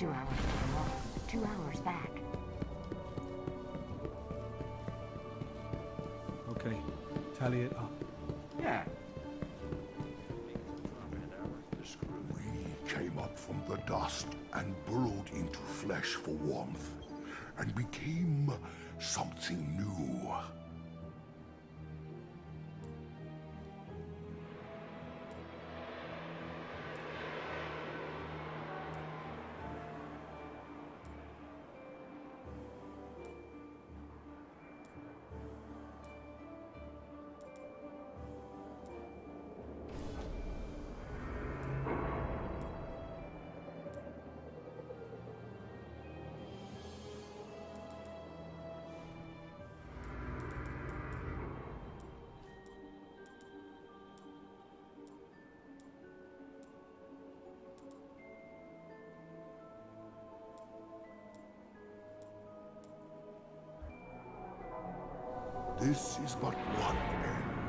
2 hours for the walk, 2 hours back. Okay, tally it up. Yeah. We came up from the dust and burrowed into flesh for warmth, and became something new. This is but one end.